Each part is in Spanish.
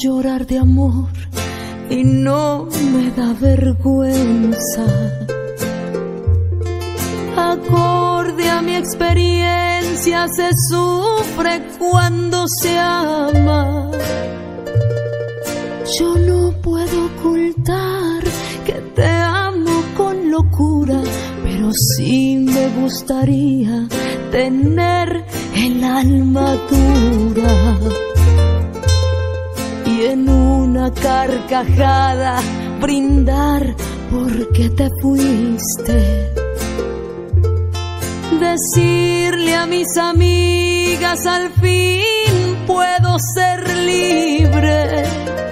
llorar de amor y no me da vergüenza. Acorde a mi experiencia se sufre cuando se ama. Yo no puedo ocultar que te amo con locura, pero sí me gustaría tener el alma dura y en una carcajada brindar porque te fuiste. Decirle a mis amigas al fin puedo ser libre.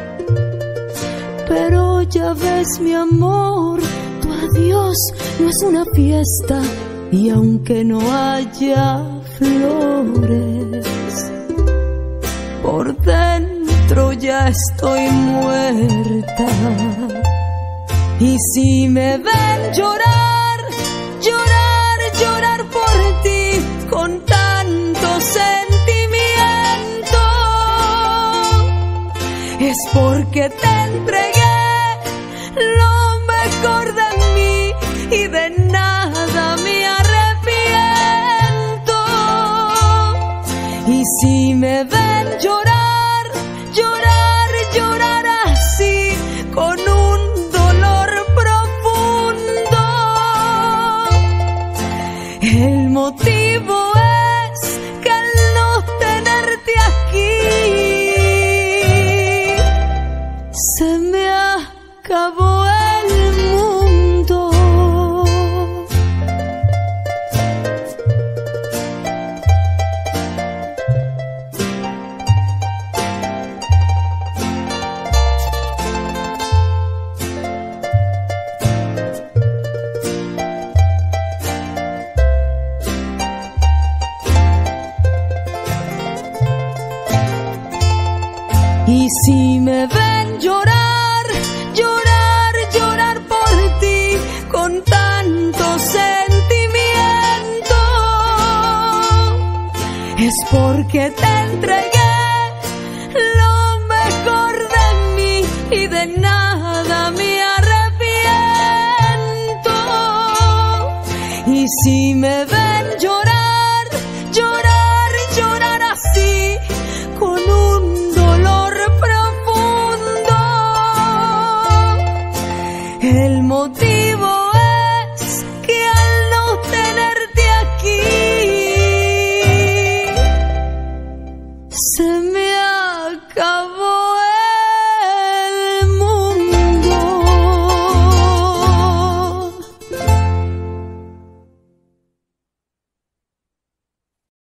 Pero ya ves mi amor, tu adiós no es una fiesta y aunque no haya flores, por dentro ya estoy muerta. Y si me ven llorar, llorar, llorar por ti con tanto sentimiento, es porque te entregué lo mejor de mí y de nada me arrepiento. Y si me ven llorar, llorar, llorar así con un dolor profundo, el motivo es que al no tenerte aquí se me acabó el mundo. Y si me ven llorar, llorar, llorar por ti con tanto sentimiento, es porque te entregué lo mejor de mí y de nada me arrepiento. Y si me ven llorar,